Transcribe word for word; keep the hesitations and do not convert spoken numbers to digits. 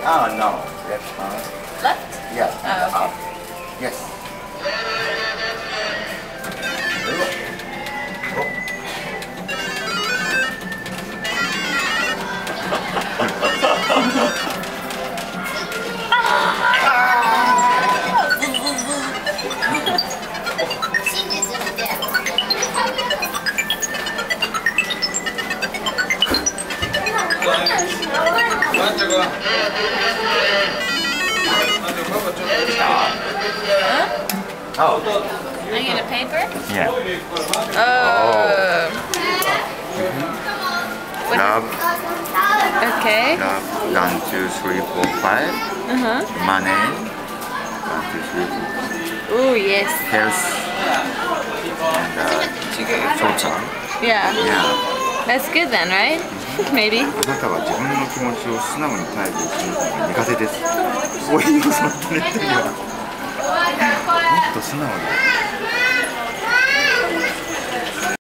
Oh no, left hand. Left? Yeah. Oh, okay. Up. Yes. Huh? Oh. I get a paper? Yeah. Oh. Mm-hmm. Love. Okay. Love. One, two, three, four, five. Uh-huh. Money. One, two, three, four. Oh, yes. Health. And uh, social. Yeah. Yeah. That's good then, right? Maybe. あなたは自分の気持ちを素直に対峙するのが苦手です。こういうのをその言ってるよ。もっと素直に。